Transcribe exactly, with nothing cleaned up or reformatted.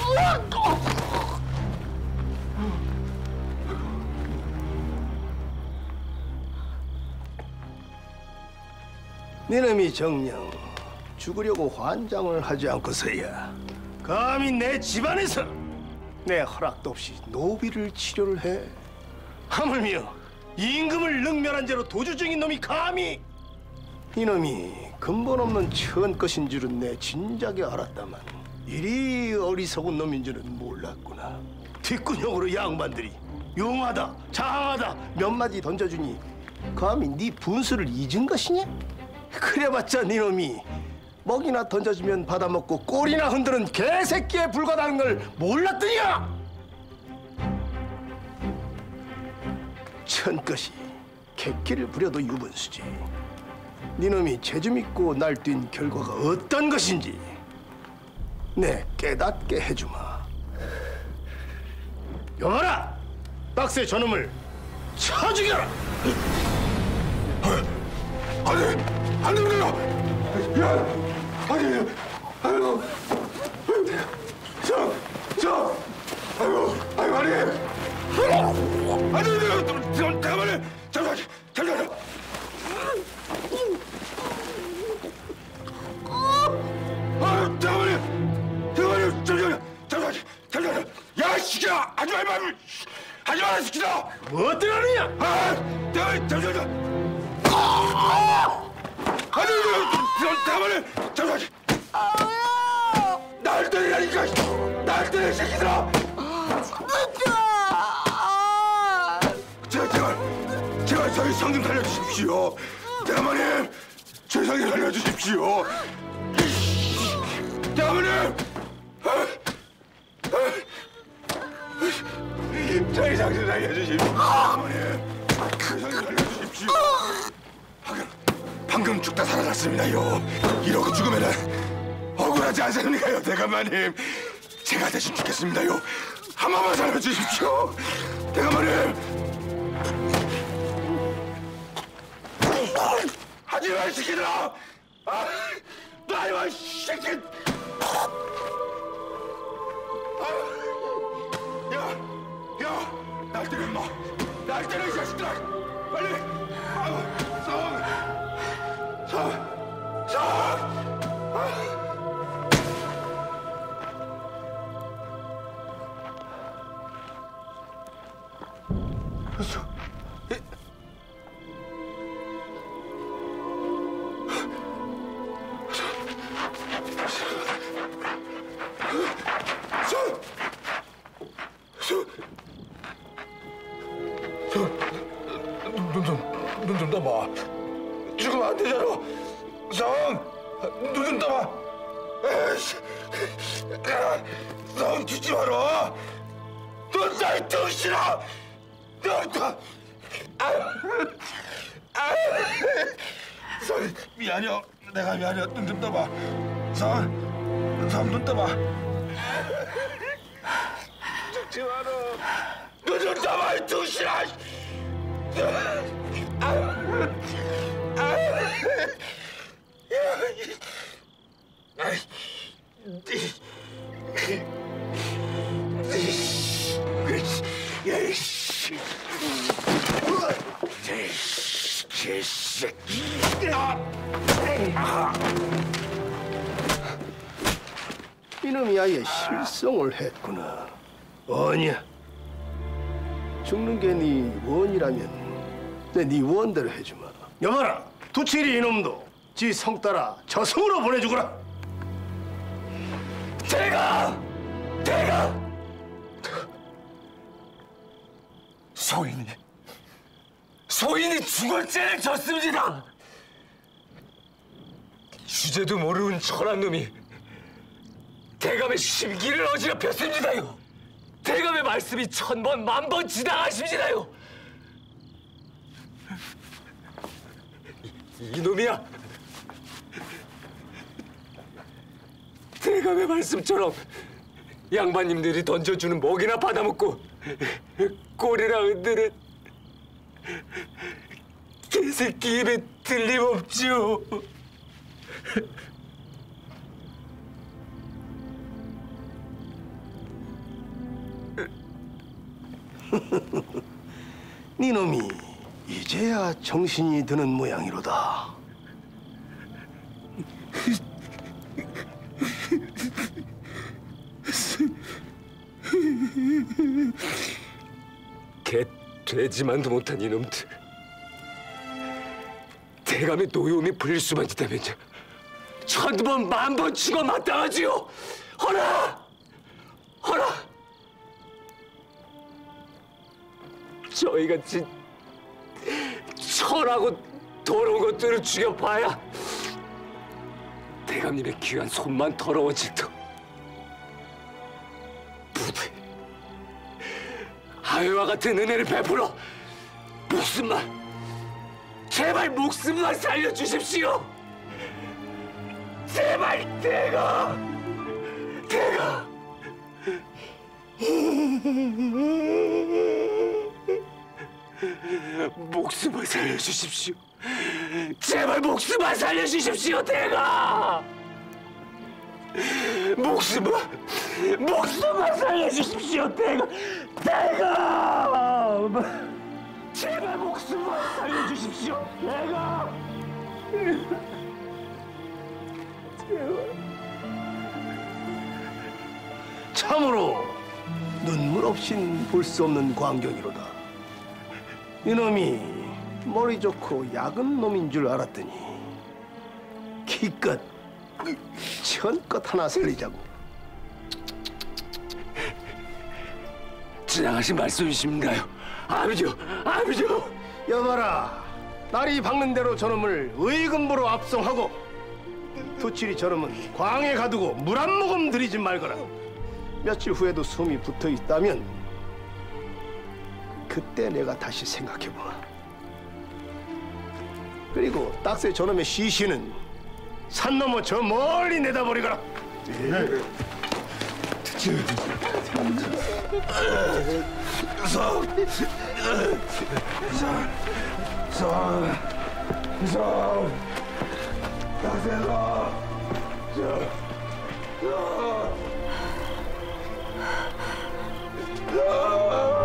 니놈이 정녕 죽으려고 환장을 하지 않고서야 감히 내 집안에서 내 허락도 없이 노비를 치료를 해. 하물며 임금을 능멸한 죄로 도주 중인 놈이 감히 이놈이 근본 없는 처한 것인 줄은 내 진작에 알았다만 이리 어리석은 놈인 줄은 몰랐구나. 뒷구녕으로 양반들이 용하다 장하다 몇 마디 던져주니 감히 네 분수를 잊은 것이냐? 그래봤자 니놈이 먹이나 던져주면 받아먹고 꼬리나 흔드는 개새끼에 불과하다는 걸 몰랐더냐? 천것이 객기를 부려도 유분수지. 니놈이 재주 믿고 날뛴 결과가 어떤 것인지 내 깨닫게 해주마. 여봐라! 딱새 저놈을 쳐 죽여라! 아니! 안 됩니다! 야! 아니! 아이고! 저! 저! 아이고! 아이고, 아니! 아니! 아니! 가만히! 잠깐! 잠깐! 아! 잠깐만요! 잠깐만요! 잠깐! 잠깐! 잠깐! 야, 시키라! 하지 말마! 하지 마라, 시키라! 뭐 어떡하느냐? 아! 잠깐! 잠깐! 아니, 가만히! 잠깐! 날 때리라니까! 날 때려, 새끼들아! 제발, 제발, 제발 저희 성 좀 살려주십시오. 대감마님, 제 성 좀 살려주십시오. 대감마님! 저희 성 좀 살려주십시오. 대감마님, 제 성 좀 살려주십시오. 방금, 방금 죽다 살아났습니다요. 이러고 죽으면은 억울하지 않습니까요, 대감마님? 제가 대신 죽겠습니다요. 한 번만 살려주십시오. 대감마님! 하지 마, 새끼들아! 아, 놔, 마, 새끼! 아, 야, 야, 날 때려, 임마! 날 때려, 이 자식들아! 빨리! 아, 성! 성! 성! 아. 성! 눈 좀, 눈 좀 떠봐. 죽으면 안 되잖아. 성, 눈 좀 떠봐. 에이씨, 성 죽지 마라. 넌 나의 정신아. 너, 너, 성, 미안해. 내가 미안해. 눈 좀 떠봐. 성, 성, 눈 떠봐. 죽지 마라. 눈 좀 떠봐, 이 정신아. 이놈이 아예 실성을 했구나. 어냐? 죽는 게 네 원이라면 내 네 원대로 해주마. 여봐라, 두칠이 이놈도 지 성 따라 저승으로 보내주거라. 제가! 제가! 소인이, 소인이 죽을 죄를 졌습니다. 주제도 모르는 천한 놈이 대감의 심기를 어지럽혔습니다요. 대감의 말씀이 천 번, 만 번 지나가십니다요. 이, 이놈이야. 대감의 말씀처럼 양반님들이 던져주는 먹이나 받아먹고 꼬리나 흔드는 개새끼 입에 틀림없지요. 니놈이 이제야 정신이 드는 모양이로다. 개 돼지만도 못한 이놈들. 대감의 노여움이 풀릴 수만 있다면요, 천번 만번 죽어 마땅하지요. 허라! 허라! 저희같이 철하고 더러운 것들을 죽여봐야 대감님의 귀한 손만 더러워질 터. 부디 아유와 같은 은혜를 베풀어 목숨만, 제발 목숨만 살려주십시오. 제발 대가, 대가. 목숨을 살려주십시오. 제발 목숨만 살려주십시오, 대가. 목숨을, 목숨만 살려주십시오, 대가, 대가. 제발 목숨만 살려주십시오, 대가. 참으로 눈물 없인 볼 수 없는 광경이로다. 이놈이 머리 좋고 야근 놈인 줄 알았더니 기껏 천껏 하나 살리자고. 지나가신 말씀이십니까요? 아버지요, 아버지요. 여봐라, 날이 박는 대로 저놈을 의금부로 압송하고 두칠이 저놈은 광에 가두고 물 한 모금 들이지 말거라. 며칠 후에도 숨이 붙어 있다면 그때 내가 다시 생각해보마. 그리고 딱새 저놈의 시신은 산 넘어 저 멀리 내다버리거라. 서, 서, 서, 딱새가, 저, 서, 서.